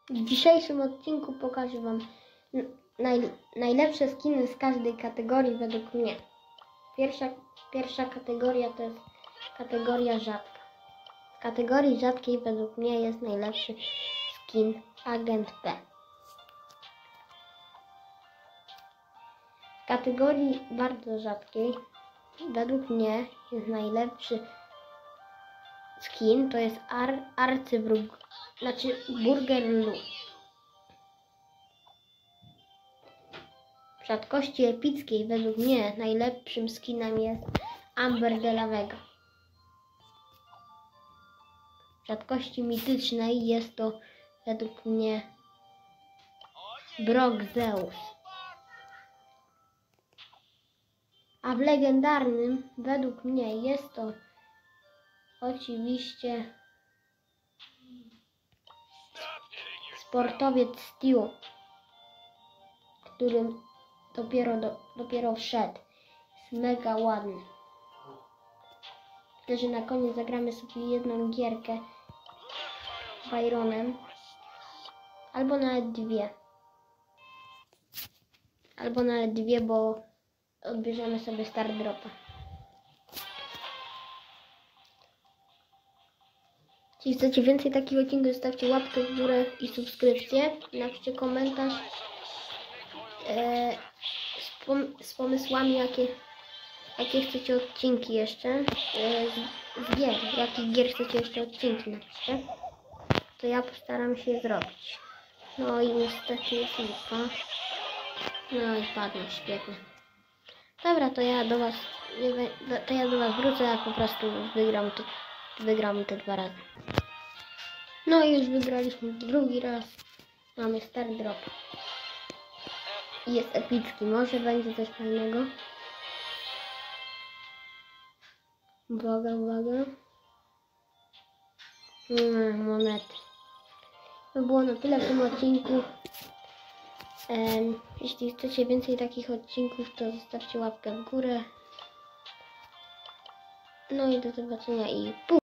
W dzisiejszym odcinku pokażę Wam najlepsze skiny z każdej kategorii według mnie. Pierwsza kategoria to jest kategoria rzadka. W kategorii rzadkiej według mnie jest najlepszy skin Agent P. W kategorii bardzo rzadkiej według mnie jest najlepszy skin, to jest Burger Lu. W rzadkości epickiej według mnie najlepszym skinem jest Amber de la Vega. W rzadkości mitycznej jest to według mnie Brock Zeus. A w legendarnym według mnie jest to oczywiście sportowiec Stu, którym dopiero wszedł. Jest mega ładny. Myślę, że na koniec zagramy sobie jedną gierkę z Byronem. Albo nawet dwie. Bo odbierzemy sobie Star Dropa. Jeśli chcecie więcej takich odcinków, zostawcie łapkę w górę i subskrypcję. Napiszcie komentarz z pomysłami, jakie chcecie odcinki jeszcze. Z gier. Jakich gier chcecie jeszcze odcinki, napiszcie. To ja postaram się zrobić. No i niestety jest lipa. No i padłem, świetnie. Dobra, to ja do was wrócę, jak po prostu wygram te 2 razy. No i już wygraliśmy drugi raz. Mamy Star Drop. Jest epicki, może będzie coś fajnego. Uwaga. Monety. To było na tyle w tym odcinku. Jeśli chcecie więcej takich odcinków, to zostawcie łapkę w górę. No i do zobaczenia i